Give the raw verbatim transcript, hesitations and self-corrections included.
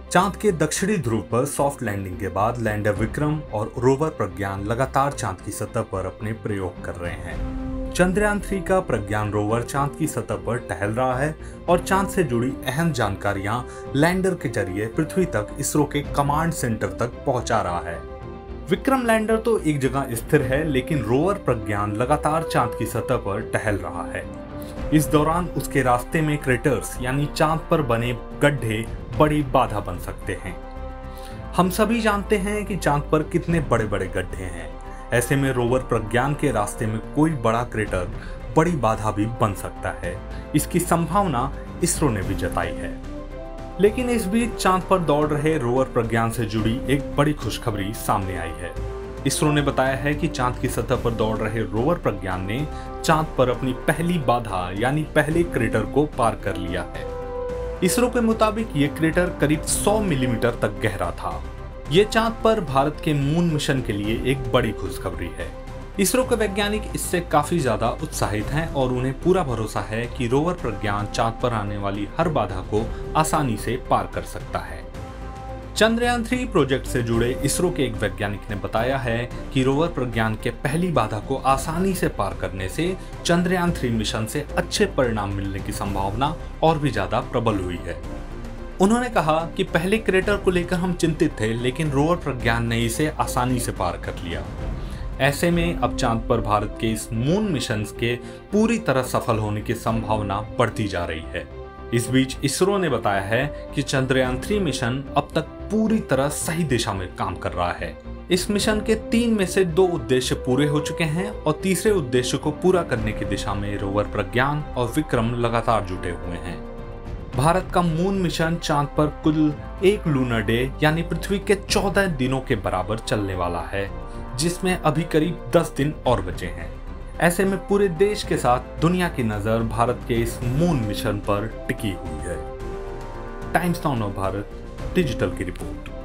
चांद के दक्षिणी ध्रुव पर सॉफ्ट लैंडिंग के बाद लैंडर विक्रम और रोवर प्रज्ञान लगातार चांद की सतह पर अपने प्रयोग कर रहे हैं। चंद्रयान थ्री का प्रज्ञान रोवर चांद की सतह पर टहल रहा है और चांद से जुड़ी अहम जानकारियां लैंडर के जरिए पृथ्वी तक इसरो के कमांड सेंटर तक पहुंचा रहा है। विक्रम लैंडर तो एक जगह स्थिर है, लेकिन रोवर प्रज्ञान लगातार चांद की सतह पर टहल रहा है। इस दौरान उसके रास्ते में क्रेटर्स यानी चांद पर बने गड्ढे बड़ी बाधा बन सकते हैं। हम सभी जानते हैं कि चांद पर कितने बड़े बड़े गड्ढे हैं। ऐसे में रोवर प्रज्ञान के रास्ते में कोई बड़ा क्रेटर बड़ी बाधा भी बन सकता है। इसकी संभावना इसरो ने भी जताई है। लेकिन इस बीच चांद पर दौड़ रहे रोवर प्रज्ञान से जुड़ी एक बड़ी खुशखबरी सामने आई है। इसरो ने बताया है कि चांद की सतह पर दौड़ रहे रोवर प्रज्ञान ने चांद पर अपनी पहली बाधा यानी पहले क्रेटर को पार कर लिया है। इसरो के मुताबिक ये क्रेटर करीब सौ मिलीमीटर तक गहरा था। ये चांद पर भारत के मून मिशन के लिए एक बड़ी खुशखबरी है। इसरो के वैज्ञानिक इससे काफी ज्यादा उत्साहित हैं और उन्हें पूरा भरोसा है कि रोवर प्रज्ञान चांद पर आने वाली हर बाधा को आसानी से पार कर सकता है। चंद्रयान थ्री प्रोजेक्ट से जुड़े इसरो के एक वैज्ञानिक ने बताया है कि रोवर प्रज्ञान के पहली बाधा को आसानी से पार करने से चंद्रयान थ्री मिशन से अच्छे परिणाम मिलने की संभावना और भी ज्यादा प्रबल हुई है। उन्होंने कहा कि पहले क्रेटर को लेकर हम चिंतित थे, लेकिन रोवर प्रज्ञान ने इसे आसानी से पार कर लिया। ऐसे में अब चांद पर भारत के इस मून मिशन के पूरी तरह सफल होने की संभावना बढ़ती जा रही है। इस बीच इसरो ने बताया है कि चंद्रयान थ्री मिशन अब तक पूरी तरह सही दिशा में काम कर रहा है। इस मिशन के तीन में से दो उद्देश्य पूरे हो चुके हैं और तीसरे उद्देश्य को पूरा करने की दिशा में रोवर प्रज्ञान और विक्रम लगातार जुटे हुए हैं। भारत का मून मिशन चांद पर कुल एक लूनर डे यानी पृथ्वी के चौदह दिनों के बराबर चलने वाला है, जिसमें अभी करीब दस दिन और बचे हैं। ऐसे में पूरे देश के साथ दुनिया की नजर भारत के इस मून मिशन पर टिकी हुई है। टाइम्स नाउ भारत डिजिटल की रिपोर्ट।